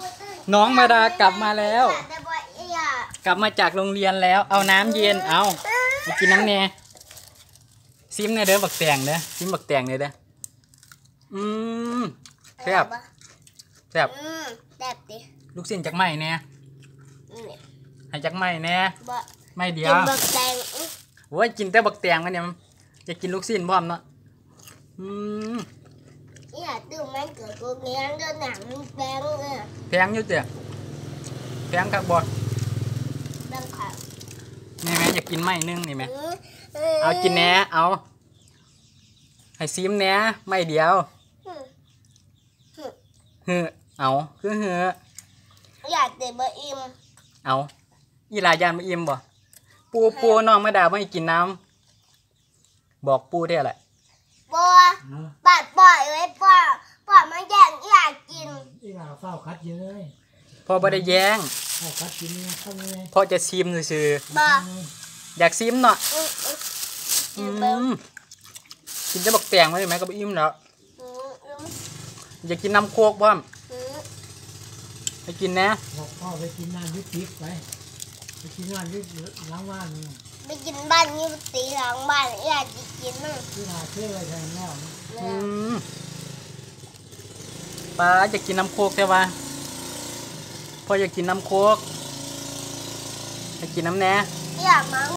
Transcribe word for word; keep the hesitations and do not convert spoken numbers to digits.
น้องมาดากลับมาแล้ว กลับมาจากโรงเรียนแล้วเอาน้ำเย็นเอาไปกินน้ำแน่ซิมในเด้อบักแตงเด้อซิมบักแตงเลยเด้ออืมแซ่บแซ่บแซ่บดิลูกชิ้นจากไม้แน่ให้จากไม้แน่ไม่เดียวกินบักแตงโอ้ยกินแต่บักแตงมันเนี่ยจะกินลูกชิ้นพร้อมเนาะอืมอยากดูมันเกิดกูเลี้ยงด้วยหนังแพงเลยแพงอยู่เจ้ะแพงครับบอสดังขานี่ไหมอยากกินไม้นึงนี่ไหมเอากินแหน่เอาให้ซิมแหน่ไม่เดียวเฮ้อเอาคือเฮ้ออยากเตะบะอิ่มเอาอีหลายานมาอิ่มบ่ปูปูน้องมาดาไม่กินน้ำบอกปูได้แหละบัวบาดปล่อยไว้ปล่อยปล่อยมันแย่งอยากกินอีหลาเฝ้าคัดอยู่เลยพอบ่ได้แย้งเฝ้าคัดกินเข้าเลยพอจะซิมซื่ออยากซิมเนาะกินจะบอกแตงไว้ไหมก็อิ่มแล้วอยากกินน้ำโคกบ้างไปกินนะบอกพ่อไปกินน้ำวิปิกไปไปกินน้ำวิล้างบ้านไปกินบ้านนี่ตีหลังบ้านอยากกินมั้งที่หาเชื่ออะไรแทนแล้วป้าอยากกินน้ำโคกใช่ปะพ่ออยากกินน้ำโคกอยากกินน้ำแหน่อยากมั้ง